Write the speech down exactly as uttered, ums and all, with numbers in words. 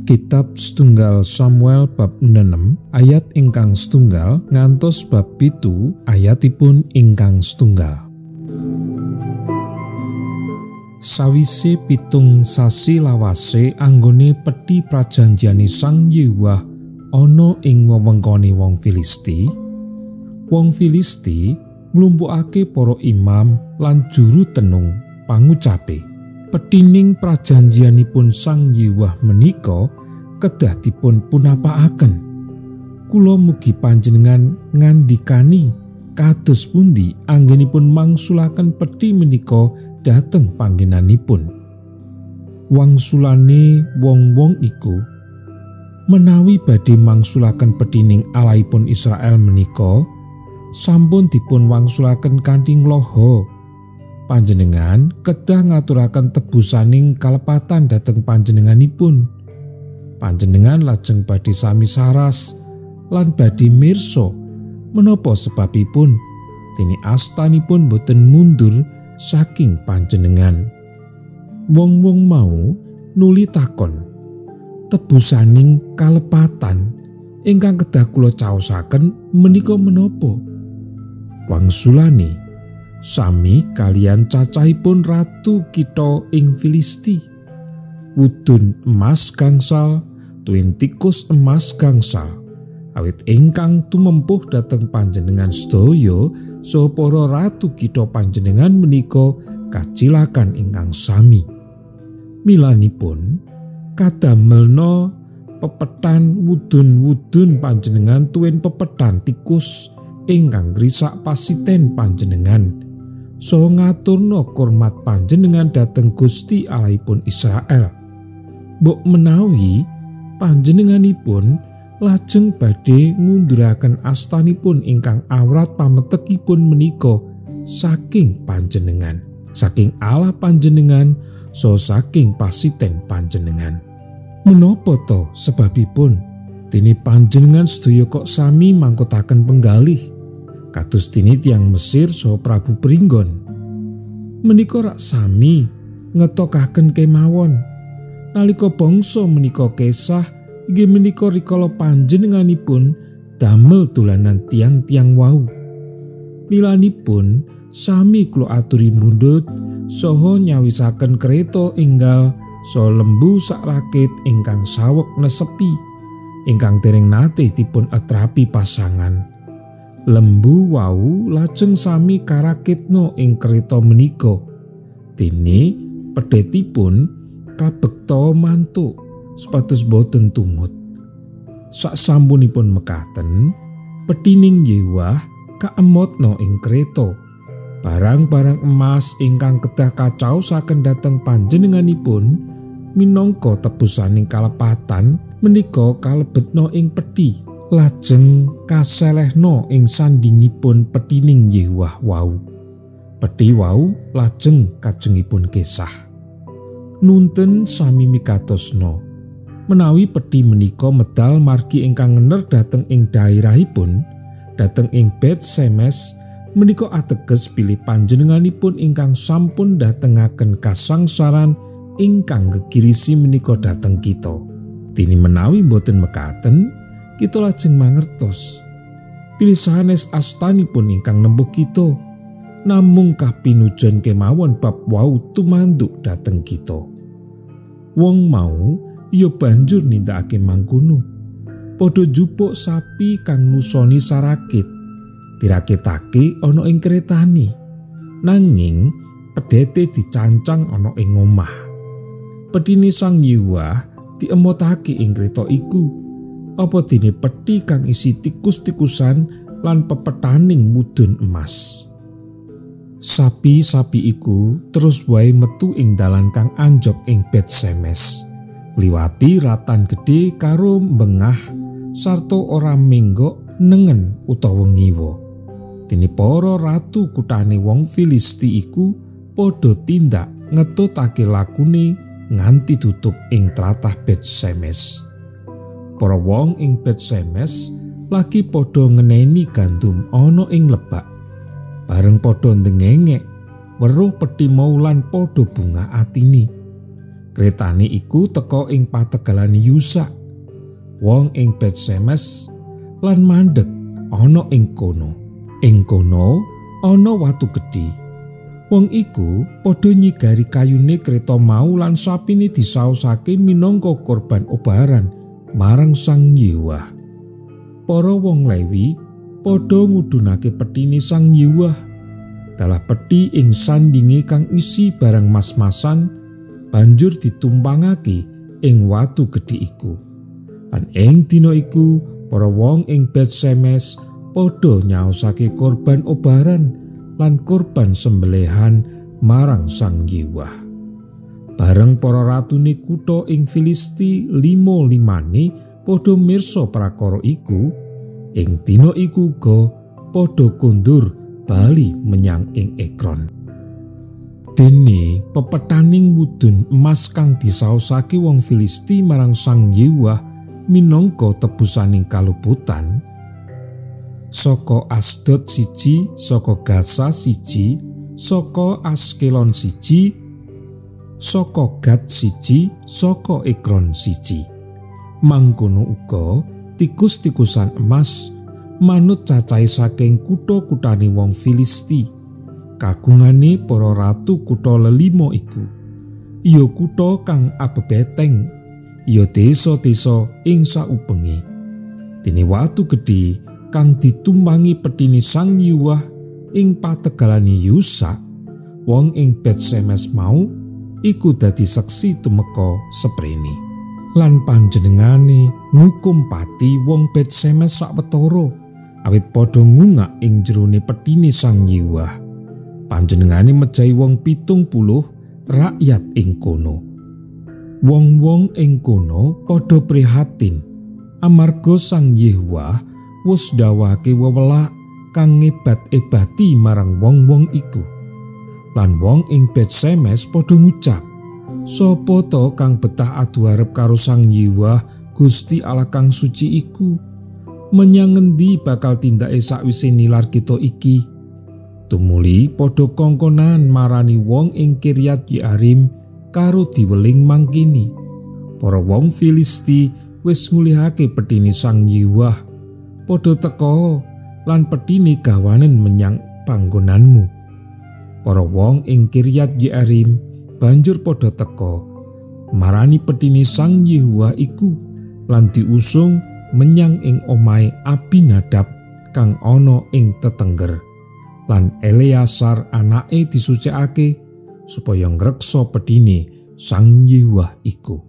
Kitab setunggal Samuel bab enam ayat ingkang setunggal ngantos bab pitu ayatipun ingkang setunggal. Sawise pitung sasi lawase anggone peti prajanjiane Sang Yewah ana ing wewengkone wong Filisti, wong Filisti nglumpukake para imam lan juru tenung pangucape petining prajanjianipun Sang Yewah menika kedah dipun punapakaken. Kula mugi panjenengan ngandikani kados pundi anggenipun mangsulaken peti menika dhateng panggenanipun. Wangsulane wong-wong iku menawi badhe mangsulaken petining Allahipun Israel menika sampun dipun wangsulaken kanthi nglaha. Panjenengan kedah ngaturaken tebusaning kalepatan dhateng panjenenganipun. Panjenengan lajeng badhe sami saras lan badhe mirsa menapa sebabipun dene astanipun boten mundur saking panjenengan. Wong-wong mau nuli takon, tebusaning kalepatan ingkang kedah kula caosaken menika menapa? Wangsulane sami kalian cacahipun ratu kita ing Filisti, wudun emas gangsal, tuwin tikus emas gangsal, awit ingkang tumempuh dhateng panjenengan sedaya saha para ratu kita panjenengan menika kacilakan ingkang sami. Milanipun kadamelna pepetan wudun-wudun panjenengan tuwin pepetan tikus ingkang ngrisak pasiten panjenengan, saha ngaturna kurmat panjenengan dhateng Gusti Allahipun Israel. Mbok menawi panjenenganipun lajeng badhe ngunduraken astanipun ingkang awrat pametekipun menika saking panjenengan, saking Allah panjenengan, saha saking pasiten panjenengan. Menapa to sebabipun dene panjenengan sedaya kok sami mangkotaken penggalih kados dene tiyang Mesir saha Prabu Pringgon? Menika rak sami ngetokaken kemawon nalika bangsa menika kesah, inggih menika rikala panjenenganipun damel dolanan tiang-tiang wau. Milanipun sami kula aturi mundhut saha nyawisaken kereta enggal saha lembu sak rakit ingkang saweg nesepi ingkang dereng nate dipun atrapi pasangan. Lembu wau lajeng sami karakitna ing kereta menika, dene pedhetipun kabekta mantuk supados boten tumut. Saksampunipun mekaten, petining Yewah kaemotna ing kreta. Barang-barang emas ingkang kedah kacaosaken dhateng panjenenganipun minangka tebusaning kalepatan menika kalebetna ing peti, lajeng kaselehna ing sandingipun petining Yewah wau. Peti wau lajeng kajengipun kesah. Nunten sami mikatosna menawi peti menika medal margi ingkang ngener dhateng ing daerahipun dhateng ing Bet-Semes menika ateges bilih panjenenganipun ingkang sampun dhatengaken kasangsaran ingkang gegirisi menika dhateng kita. Dene menawi boten mekaten, kita lajeng mangertos bilih sanes astanipun ingkang nempuh kita namung kapinujon kemawon bab wau tumanduk dhateng kita. Wong mau ya banjur nindakake mangkono, padha jupuk sapi kang nusoni sarakit dirakitake ana ing kretane, nanging pedhete dicancang ana ing omah. Petine Sang Yewah diemotake ing kreta iku, apa dene peti kang isi tikus-tikusan lan pepetaning mudun emas. Sapi-sapi iku terus wae metu ing dalan kang anjok ing Bet-Semes, liwati ratan gedhe karo mbengah sarta ora menggok nengen utawa ngiwa. Dene para ratu kutane wong Filisti iku padha tindak ngetutake lakune nganti tutup ing tlatah Bet-Semes. Para wong ing Bet-Semes lagi padha ngeneni gandum ana ing lebak. Bareng padha ndengengek weruh peti mau lan padha bungah atine. Kretane iku teka ing pategalan Yusa, wong ing Bet-Semes lan mandeg ana ing kono. Ing kono ana watu gedhe. Wong iku padha nyigari kayune kreta mau lan sapine disaosake minangka korban obaran marang Sang Yewah. Para wong Lewi padha ngudunake petine Sang Yewah. Dalah peti ing sandinge kang isi barang mas-masan banjur ditumpangake ing watu gedhe iku. Lan ing dina iku para wong ing Bet-Semes padha nyaosake korban obaran lan korban sembelihan marang Sang Yewah. Bareng para ratune kutha ing Filisti limo limane padha mirsa prakara iku, ing dina iku uga padha kondur bali menyang ing Ekron. Dene pepetaning wudun emas kang disaosake wong Filisti marang Sang Yewah minangka tebusaning kaluputan, saka Asdod siji, saka Gaza siji, saka Askelon siji, saka Gad siji, saka Ekron siji. Mangkono uga tikus-tikusan emas manut cacahe saking kutha-kuthane wong Filisti, kagungane para ratu kutha lelimo iku. Ya kutha kang abebeteng, ya desa-desa ing saupenge. Dene watu gedhe kang ditumpangi petine Sang Yewah ing pategalane Yusa, wong ing Bet-Semes mau iku dadi seksi tumeka seprene. Lan panjenengane ngukum pati wong Bet-Semes sawetara awit padha ngungak ing jerone petine Sang Yewah. Panjenengane mejahi wong pitung puluh rakyat ing kono. Wong-wong ing kono padha prihatin amarga Sang Yewah wus ndawake wewelah kang ngebat-ebati marang wong-wong iku. Lan wong ing Bet-Semes padha ngucap, "Sapa to kang betah adu arep karo Sang Yewah Gusti Allah kang suci iku? Menyang ngendi bakal tindake sakwise nilar kita iki?" Tumuli padha kongkonan marani wong ing Kiryat Yearim karo diweling mangkini. Para wong Filisti wis ngulihake petine Sang Yewah. Padha teka lan petine gawanen menyang panggonanmu. Para wong ing Kiryat Yearim banjur padha teka marani petine Sang Yewah iku lan diusung menyang ing omahe Abinadab kang ana ing tetengger, lan Eleasar anake disucikake supaya ngreksa petine Sang Yewah iku.